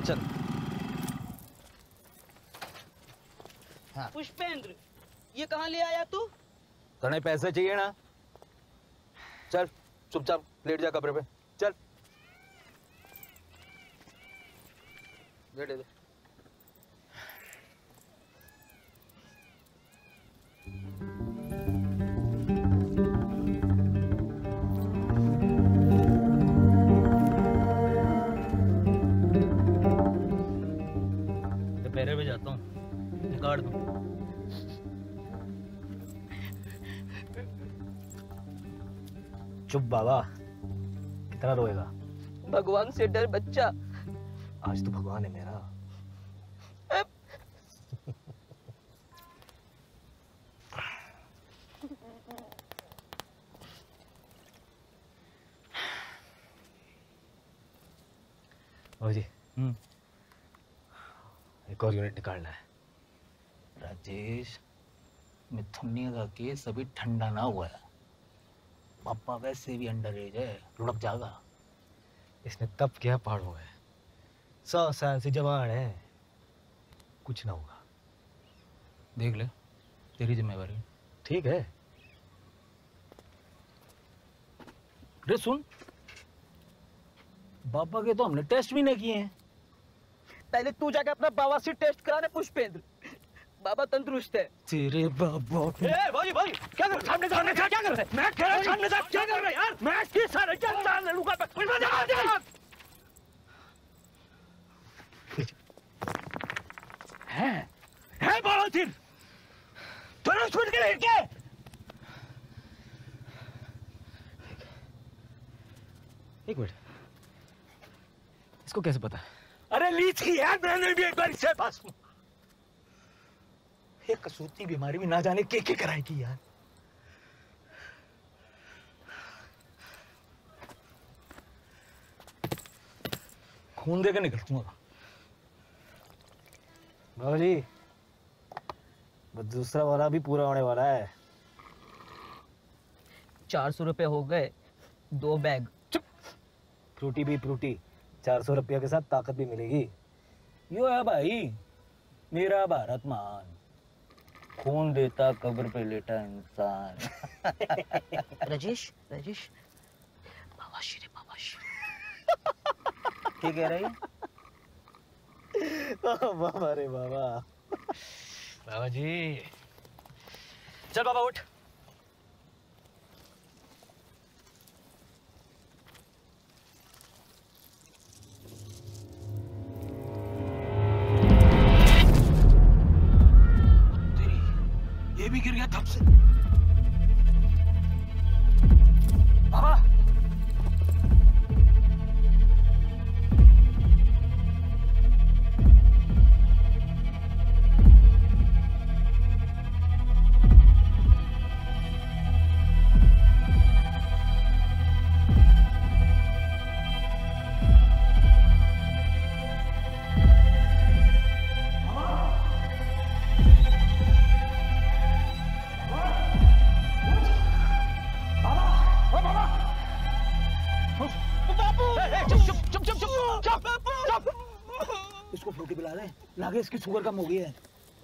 चल। हाँ। पुष्पेंद्र, ये कहाँ ले आया तू? तने पैसे चाहिए ना? चल चुपचाप लेट जा कब्र पे, चल। दे दे। दोपहर में जाता हूँ, निकाल दूँ। चुप बाबा, कितना रोएगा? भगवान से डर बच्चा। आज तो भगवान है मेरा। ओ जी, एक और यूनिट निकालना है। राजेश, मिथुनिया का केस अभी ठंडा ना हुआ है। पापा वैसे भी अंडर एज है, लुढ़क जाएगा। इसने तब क्या पहाड़ हो गए, 100 साल से जवान है, कुछ ना होगा। देख ले, तेरी जिम्मेवारी। ठीक है। अरे सुन, बाबा के तो हमने टेस्ट भी नहीं किए हैं। पहले तू जाके अपना बवासीर टेस्ट करा ना पुष्पेंद्र, बाबा तंदुरुस्त है। तेरे बाबा भाई भाई क्या कर सामने जा, क्या कर रहे? मैं कह रहा सामने जा, क्या कर रहे यार? मैं किस सारे क्या जान लूंगा है बवासीर तुरंत छूट के क्या? एक मिनट, इसको कैसे पता है? अरे ली थी यार मैंने भी एक बार इससे पास। ये कसूती बीमारी भी ना जाने के कराएगी यार। खून देकर निकलूंगा। बाबा जी, दूसरा वाला भी पूरा होने वाला है। 400 रुपए हो गए, 2 बैग। चुप, फ्रूटी भी फ्रूटी। 400 रुपया के साथ ताकत भी मिलेगी। यो है भाई मेरा भारत मान, खून देता कब्र पे लेटा इंसान। राजेश, राजेश, बाबाशी रे बाबाशी। क्या कह रही है? बाबा रे बाबा। बाबा जी, चल बाबा उठ। ये भी गिर गया थप से। बाबा, इसको फ्रूटी पिला दे, लागे इसकी शुगर कम हो गई है।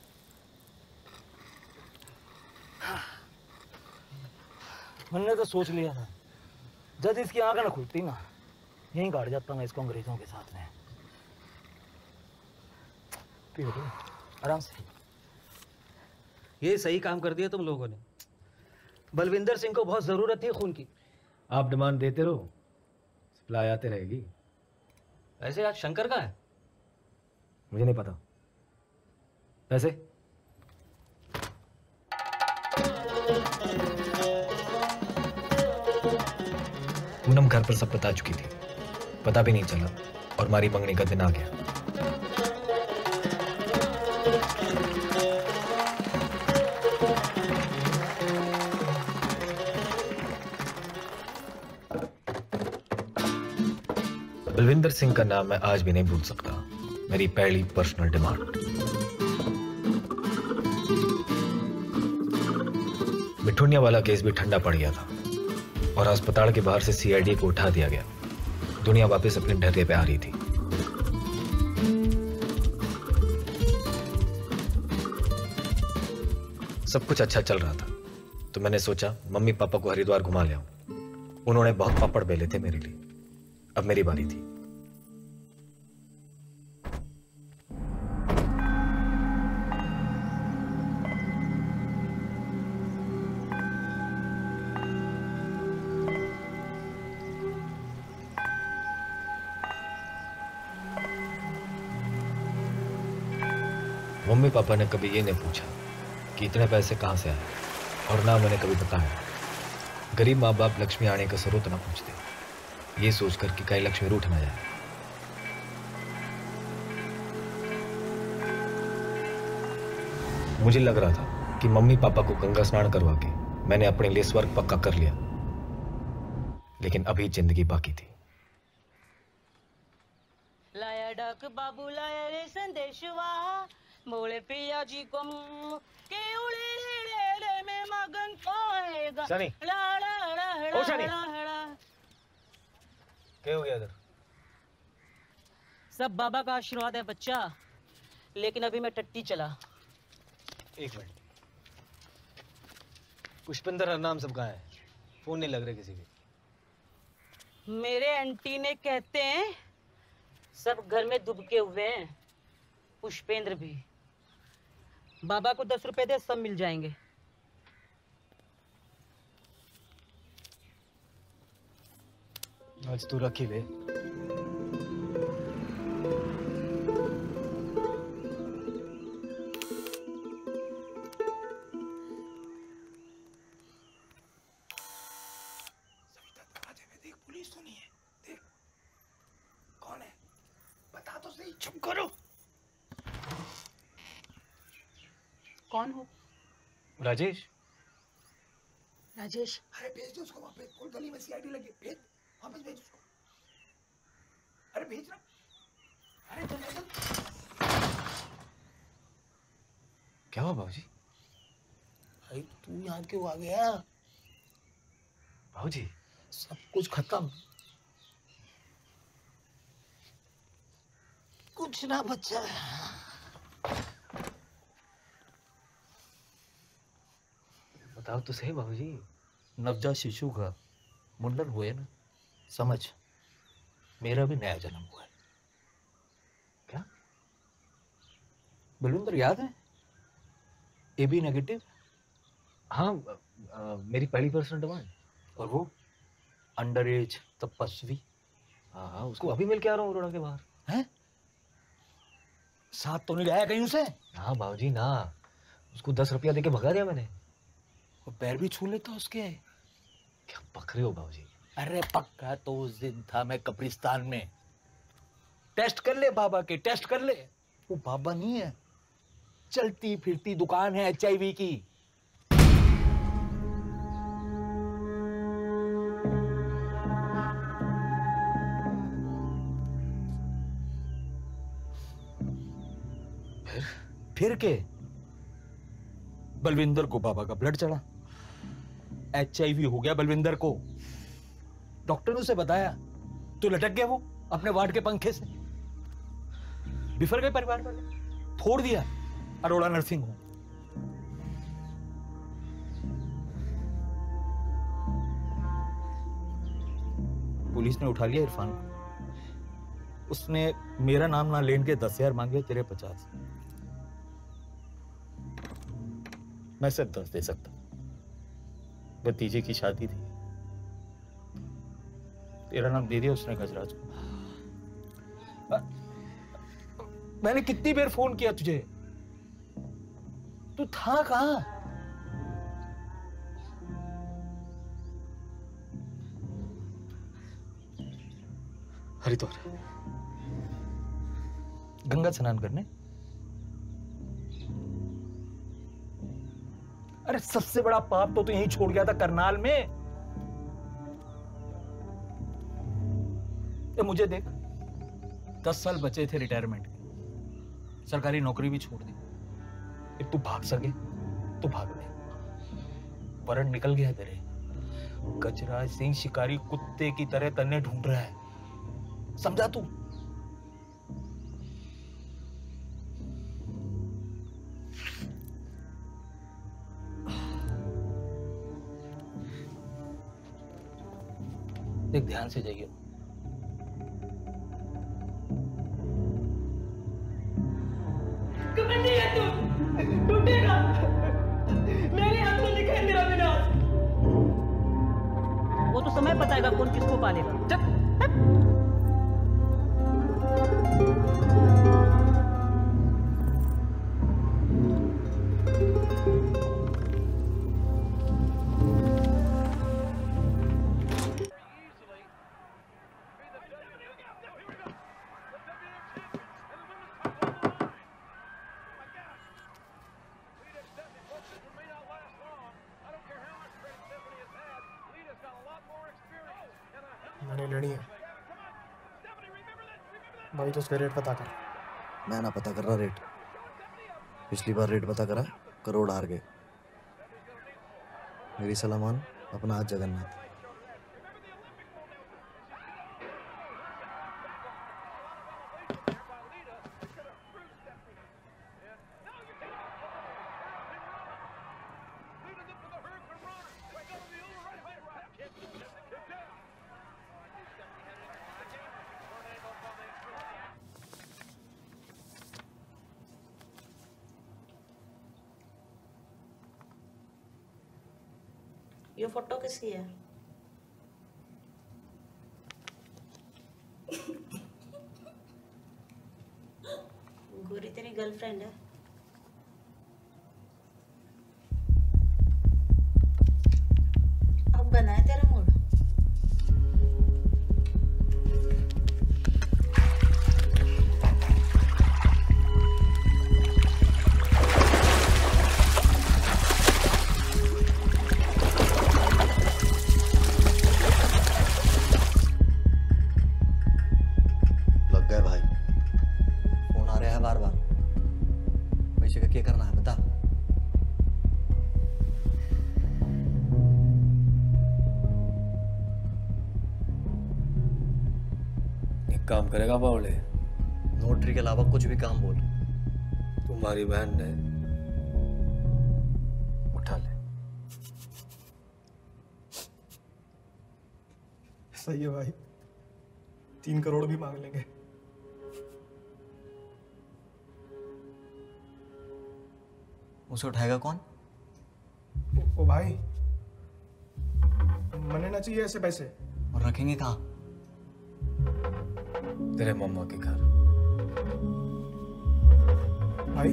मैंने तो सोच लिया था, जब इसकी आंखें ना खुलती ना, यहीं गाड़ जाता मैं इसको अंग्रेजों के साथ में। पियो तो आराम से। ये सही काम कर दिया तुम लोगों ने। बलविंदर सिंह को बहुत जरूरत थी खून की। आप डिमांड देते रहो, सप्लाई आते रहेगी। वैसे आज शंकर का है? मुझे नहीं पता। पैसे? पूनम घर पर सब बता चुकी थी, पता भी नहीं चला और हमारी मंगनी का दिन आ गया। बलविंदर सिंह का नाम मैं आज भी नहीं भूल सकता। मेरी पहली पर्सनल डिमांड। मिठुनिया वाला केस भी ठंडा पड़ गया था और अस्पताल के बाहर से सीआईडी को उठा दिया गया। दुनिया वापस अपने ढर्रे पे आ रही थी। सब कुछ अच्छा चल रहा था, तो मैंने सोचा मम्मी पापा को हरिद्वार घुमा ले आऊं। उन्होंने बहुत पापड़ बेले थे मेरे लिए, अब मेरी बारी थी। मम्मी पापा ने कभी ये नहीं पूछा कि इतने पैसे कहां से आए, और ना मैंने कभी बताया। गरीब माँ बाप लक्ष्मी आने का स्रोत ना पूछते, ये सोचकर कि कहीं लक्ष्मी रूठ ना जाए। मुझे लग रहा था कि मम्मी पापा को गंगा स्नान करवा के मैंने अपने लिए स्वर्ग पक्का कर लिया, लेकिन अभी जिंदगी बाकी थी। लाया डाक बाबू लाया रे संदेशवा, बोले पिया जी को के उड़े रे में मगन खोएगा। शनि। ला ला ला ओ शनि। ला। क्या हो गया इधर? सब बाबा का आशीर्वाद है बच्चा, लेकिन अभी मैं टट्टी चला। एक मिनट, पुष्पिंदर हर नाम सब कहाँ है? फोन नहीं लग रहे किसी के। मेरे आंटी ने कहते हैं सब घर में दुबके हुए हैं, पुष्पेंद्र भी। बाबा को 10 रुपए दे, सब मिल जाएंगे। आज तू रख ही ले। पुलिस तो नहीं है, देख कौन है, बता तो सही। चुप करो। कौन हो? राजेश। राजेश। अरे भेज दो उसको वापस, कोई गली में सीआईडी लगी, भेज वापस, भेज उसको। अरे भेज ना, अरे चल। क्या हुआ बाबूजी? भाई तू यहाँ क्यों आ गया? बाबूजी सब कुछ खत्म, कुछ ना बचा। बताओ तो सही बाबूजी। नवजात शिशु का मुंडन हुए ना, समझ मेरा भी नया जन्म हुआ है। क्या? बलविंदर याद है? AB negative. हाँ, मेरी पहली पर्सनल डिमांड। और वो अंडर एज तपस्वी। हाँ, उसको अभी मिल के आ रहा हूँ रोड़ा के बाहर। हैं? साथ तो नहीं लाया कहीं उसे? हाँ बाबूजी ना, उसको 10 रुपया देके भगा दिया मैंने। वो पैर भी छू लेता उसके। क्या पक रहे हो बाबूजी? अरे पक्का तो उस दिन था मैं कब्रिस्तान में। टेस्ट कर ले बाबा के, टेस्ट कर ले। वो बाबा नहीं है, चलती फिरती दुकान है HIV की। फिर के बलविंदर को बाबा का ब्लड चढ़ा, HIV हो गया बलविंदर को। डॉक्टर ने उसे बताया तो लटक गया वो अपने वार्ड के पंखे से। बिफर गए परिवार वाले, छोड़ दिया अरोड़ा नर्सिंग होम। पुलिस ने उठा लिया इरफान को। उसने मेरा नाम ना लेन के 10,000 मांगे, तेरे 50। मैं सिर्फ 10 दे सकता। भतीजे की शादी थी, तेरा नाम दे दिया उसने गजराज को। मैंने कितनी बार फोन किया तुझे, तू था कहां? हरिद्वार गंगा स्नान करने। अरे सबसे बड़ा पाप तो यहीं छोड़ गया था करनाल में। ये मुझे देख, 10 साल बचे थे रिटायरमेंट के, सरकारी नौकरी भी छोड़ दी। तू भाग सके तो भाग ले, वरन निकल गया तेरे। गजराज सिंह शिकारी कुत्ते की तरह तन्ने ढूंढ रहा है, समझा तू? देख ध्यान से जाइए। कबड्डी है तू, टूटेगा। मेरे हाथ में लिखा है मेरा विनाश। वो तो समय बताएगा कौन किसको पालेगा। चल। मैंने लेनी है भाई, तो उसका रेट पता कर। मैं ना पता कर रहा रेट, पिछली बार रेट पता करा, करोड़ हार गए। मेरी सलाह मान, अपना हाथ जगन्नाथ। ये फोटो किसकी है? गोरी तेरी गर्लफ्रेंड है? अब बना है तेरा मूड? काम करेगा बावले? नोटरी के अलावा कुछ भी काम बोल। तुम्हारी बहन ने उठा ले। सही है भाई, 3 करोड़ भी मांग लेंगे। उसे उठाएगा कौन? ओ भाई, मने ना चाहिए ऐसे पैसे। और रखेंगे कहाँ? तेरे मम्मा के घर। भाई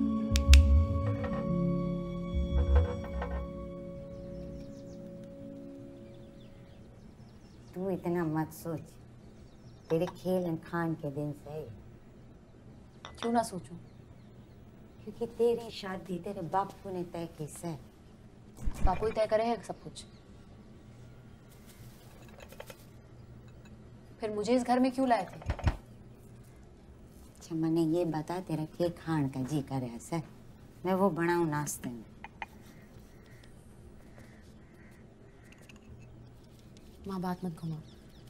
तू इतना मत सोच, तेरे खेल खान के दिन से। क्यों ना सोचूं? क्योंकि तेरी शादी तेरे बापू ने तय की है। बापू ही तय करे है सब कुछ। फिर मुझे इस घर में क्यों लाए थे? अच्छा मने ये बता, तेरा के खान का जी करे ऐसा, मैं वो बनाऊं नाश्ते में। माँ बात मत घुमा।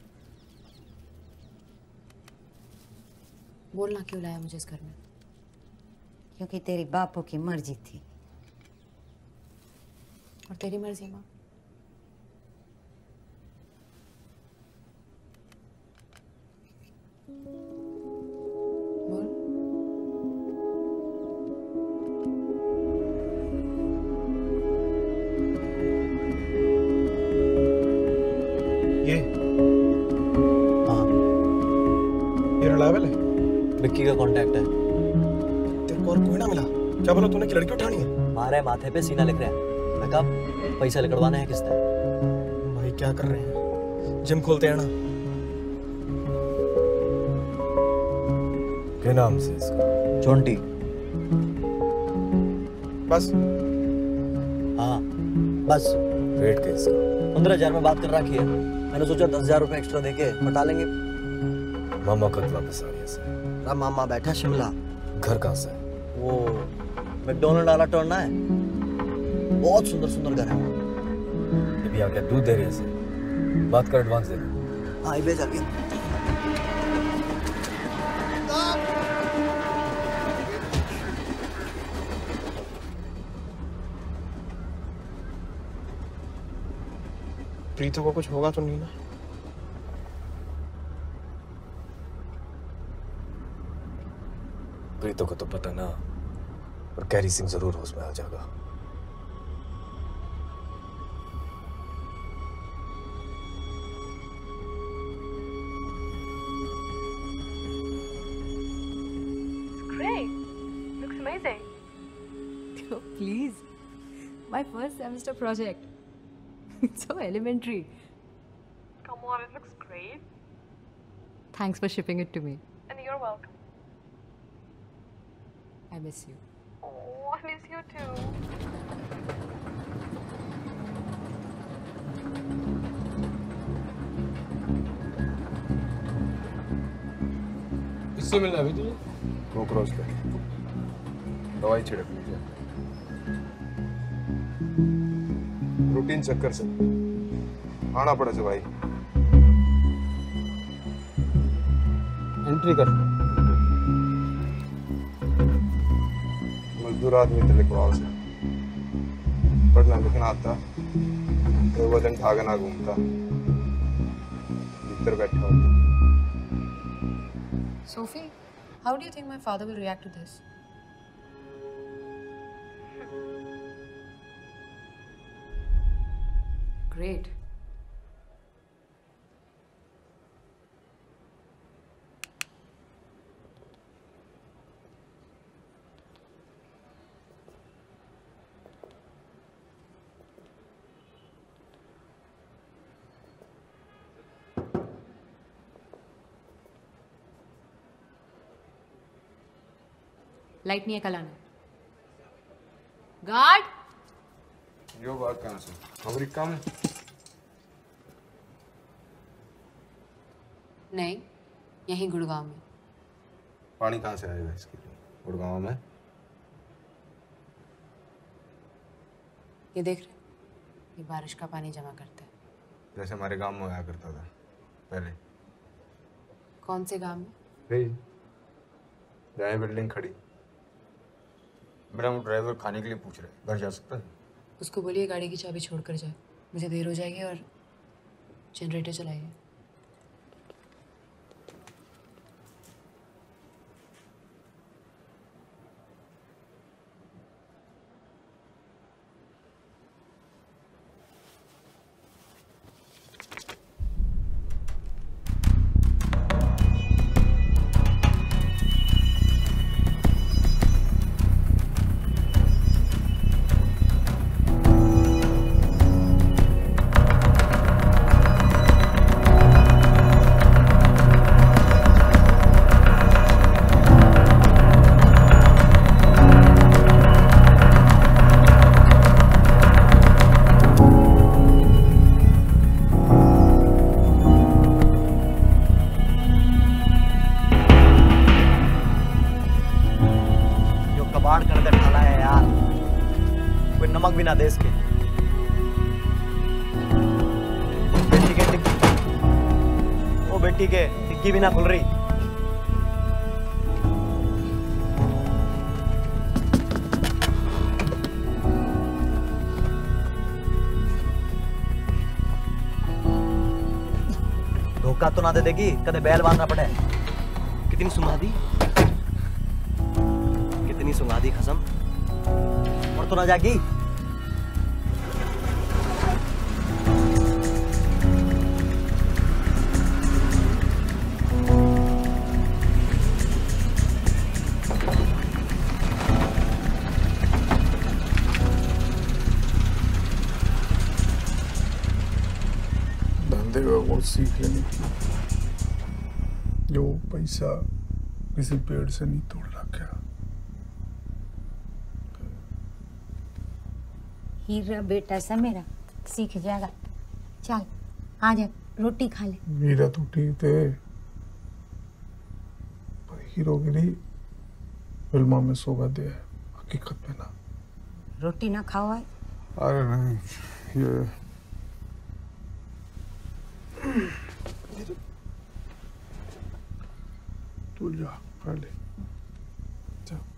बोलना क्यों लाया मुझे इस घर में? क्योंकि तेरी बापू की मर्जी थी। और तेरी मर्जी माँ? बोल। ये हाँ, ये रिलायबल है? विक्की का कांटेक्ट है। तेरे को और कोई ना मिला? क्या बोला तूने कि लड़की उठानी है? मारे माथे पे सीना लिख रहा है। मैं कहा पैसा निकलवाना है किसने? भाई क्या कर रहे हैं? जिम खोलते हैं ना? क्या नाम से इसका? चोंटी। बस हाँ बस। रेट क्या इसका? 15,000 में बात कर रखी है। मैंने सोचा 10,000 रुपए एक्स्ट्रा देके पटा लेंगे। मामा कब वापस आ रही है सर? अरे मामा बैठा शिमला। घर कहाँ से है? वो मैकडोनल्ड वाला टर्न है, बहुत सुंदर सुंदर घर है। अभी आ गया दूध दे रही है सर। बात कर, एडवांस दे दो। हाँ भेज आगे। प्रीतो को कुछ होगा तो नहीं ना? प्रीतो को तो पता ना, पर कैरी सिंह जरूर होश में आ जाएगा। Great. Looks amazing. Oh, please. My first semester project. It's so elementary. Come on, it looks great. Thanks for shipping it to me. And you're welcome. I miss you. Oh, I miss you too. इससे मिलना है तुझे? Cockroach का दवाई छिड़क लीजिए। Routine चक्कर से आना पड़ा भाई। एंट्री कर। मजदूर आदमी थे लिखवाओ से पढ़ना लिखना आता तो वजन ठाके ना घूमता भीतर बैठा होता। Sophie, how do you think my father will react to this? Great. Light नहीं है, कल आना। गार्ड। यो बात कहाँ से? हमारी काम है। नहीं, यहीं गुड़गांव में। पानी कहाँ से आएगा इसके लिए? गुड़गांव में? ये देख रहे, ये बारिश का पानी जमा करता है। जैसे हमारे गांव में आया करता था पहले। कौन से गांव में? जहाँ बिल्डिंग खड़ी। मैडम ड्राइवर खाने के लिए पूछ रहे, घर जा सकता है? उसको बोलिए गाड़ी की चाबी छोड़ कर जाए, मुझे देर हो जाएगी और जनरेटर चलाइए। नमक बिना देश के बेटी के वो बेटी के टिक्की बिना खुल रही। धोखा तो ना दे देगी, कदे बैल बांधना पड़े। कितनी सुंगादी, कितनी सुंगादी कसम, और तो ना जागी। धंधे का गुण सीख लेंगे। जो पैसा किसी पेड़ से नहीं तोड़ना क्या। हीरा बेटा सा मेरा सीख जाएगा। चल आ जा, रोटी खा ले। मीरा तो ठीक थे, पर हीरोगिरी फिल्मों में सौगात है, हकीकत में ना। रोटी ना खाओ है? अरे नहीं, ये तू जा पहले जा।